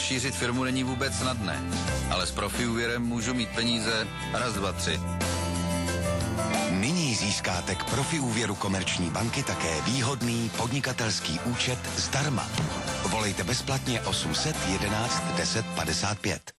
rozšířit firmu není vůbec snadné, ale s Profiúvěrem můžu mít peníze raz, dva, tři. Nyní získáte k Profiúvěru Komerční banky také výhodný podnikatelský účet zdarma. Volejte bezplatně 800 11 10 55.